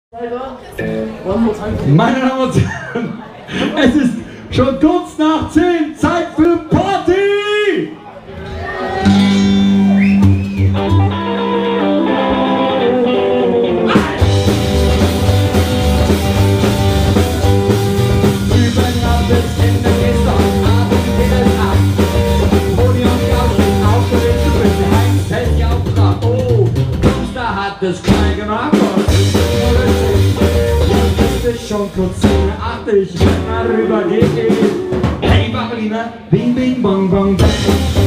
Meine Damen und Herren, es ist schon kurz nach 10, Zeit für Party! Das kleine gemacht und ist schon kurz 80, wenn man rüber geht. Hey Babylina, bing bing bong bong bang.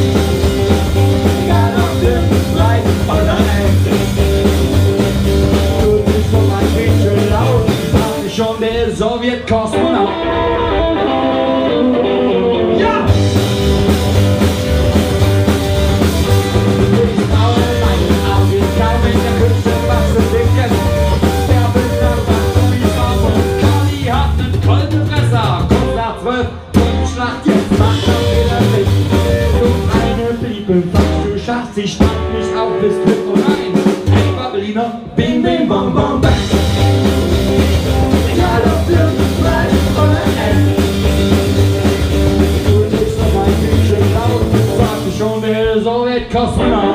Egal ob du reich oder eng. Du bist von meinem Mädchen laut, sag ich schon der Sowjetkosmonaut. Ja! Du schaffst, sie stand nicht auf, bist mit und rein. Hey Babylina, bing bing bong bong bang. Egal ob du reich oder eng. Du bist noch ein Mädchen laut, sag ich schon der Sowjetkosmonaut.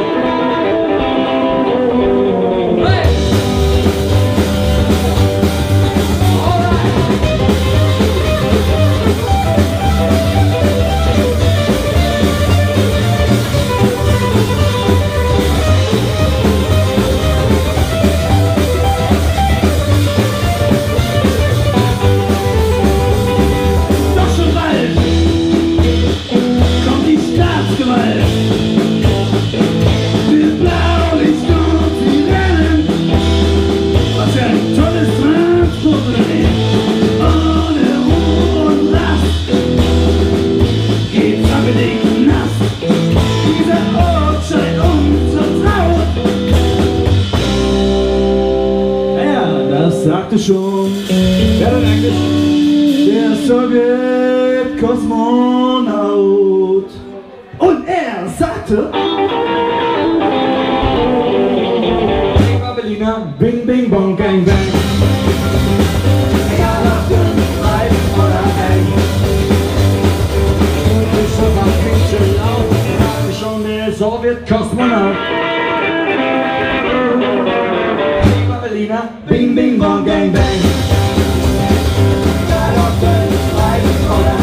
Sagte schon, wer denn eigentlich? Der Sowjetkosmonaut. Und er sagte: Hey Babylina, bing bing bong gang bang. Egal ob du reich oder eng. Du bist schon mal Mädchen laut, sagte schon der Sowjetkosmonaut. Bing bing bong gang bang. Egal ob du reich oder